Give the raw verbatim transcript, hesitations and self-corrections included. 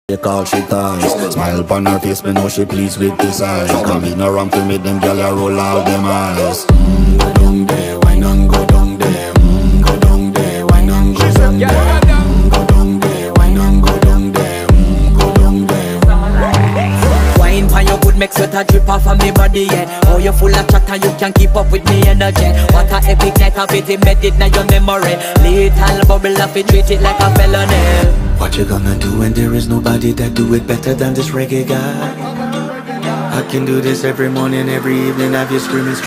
She call she ties. Smile upon her face, me know she pleased with this eyes. Come in around to make them gyal a roll out them eyes. Mm, go down there, wine and go down there. Mm, go down there, wine and go down there. Mm, go down there, wine and go down there. Mm, go down there. Wine pan your good make sweat a drip off of me body, yeah. Oh, you full of chatter, you can keep up with me energy. What a epic night of it, embedded in your memory. Little bubble of it, treat it like a felony. What you gonna do when there is nobody that do it better than this reggae guy? I can do this every morning, every evening, have you screaming.